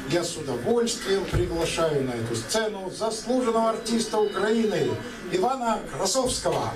я с удовольствием приглашаю на эту сцену заслуженного артиста Украины Ивана Красовского.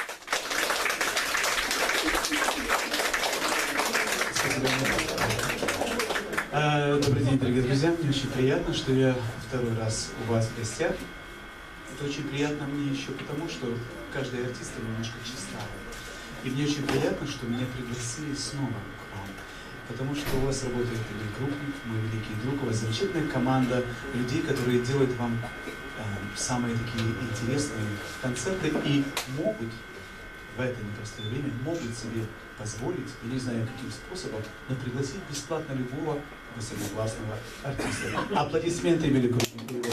Добрый день, дорогие друзья. Мне очень приятно, что я второй раз у вас в гостях. Это очень приятно мне еще потому, что каждый артист немножко чиста. И мне очень приятно, что меня пригласили снова к вам. Потому что у вас работает Игорь Крупник, мой великий друг, у вас замечательная команда людей, которые делают вам самые такие интересные концерты и могут в это непростое время себе позволить, я не знаю каким способом, но пригласить бесплатно любого высококлассного артиста. Аплодисменты Эмилию Крупнику.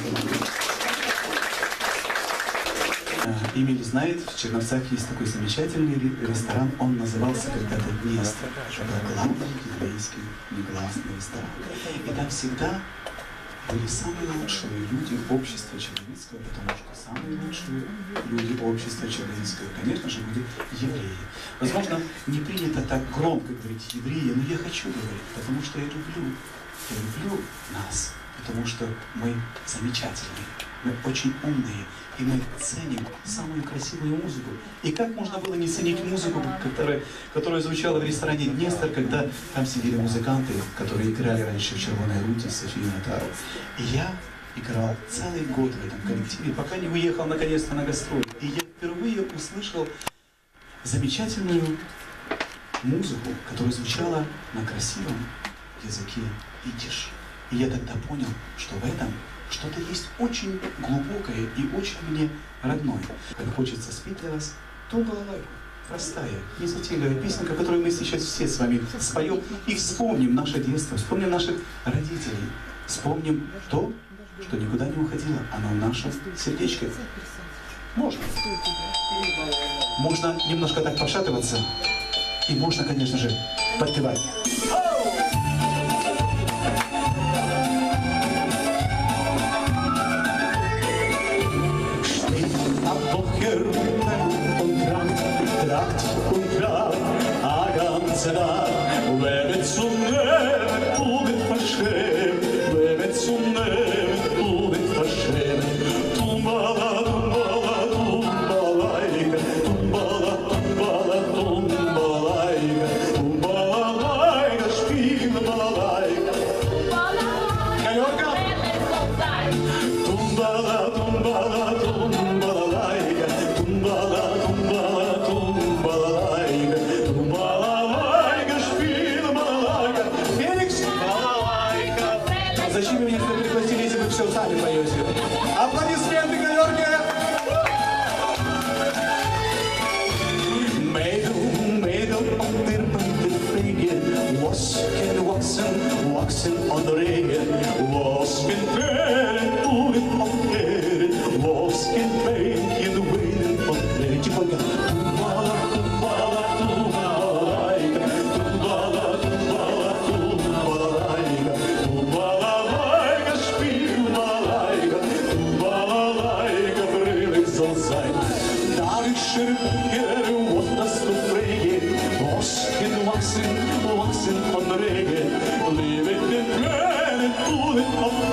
Эмиль знает, в Черновцах есть такой замечательный ресторан, он назывался когда-то «Место». Это был главный еврейский негласный ресторан. И там всегда были самые лучшие люди общества человеческого, потому что самые лучшие люди общества человеческого, конечно же, были евреи. Возможно, не принято так громко говорить «евреи», но я хочу говорить, потому что я люблю нас, потому что мы замечательные, мы очень умные, и мы ценим самую красивую музыку. И как можно было не ценить музыку, которая звучала в ресторане «Днестр», когда там сидели музыканты, которые играли раньше в «Червоной руте» с Софией Натару. И я играл целый год в этом коллективе, пока не уехал наконец-то на гастроли. И я впервые услышал замечательную музыку, которая звучала на красивом языке идиш. И я тогда понял, что в этом что-то есть очень глубокое и очень мне родное. Как хочется спеть для вас ту балалайку. Простая, незатейливая песенка, которую мы сейчас все с вами споем и вспомним наше детство, вспомним наших родителей, вспомним то, что никуда не уходило, оно наше сердечко. Можно. Можно немножко так пошатываться, и можно, конечно же, подпевать. Trakt und Grab, a ganze Nacht, lebe zum Leben, du bist verschämt, lebe zum Leben, du bist verschämt. Tumbala, tumbala, tumbalaika, tumbala, tumbala, tumbalaika, tumbalaika, spiel balalaika. Галерка! Tumbala, tumbala, tumbalaika, tumbala, tumbala. Зачем вы меня сюда пригласили, если вы все сами поете? Аплодисменты, галерки! Meidel op der vegen, waksen on de regen, wasken tränen, oren op tränen, wasken pijn in de wenen van tränen. Тихонько. Tumbala, tumbala, tumbalaika, tumbala, tumbala, tumbalaika, tumbalaika, spiel malaika, tumbalaika, brillig zal zijn. Daar is er wat dat te vregen, wasken, waksen van de regen, leven in tränen, oren op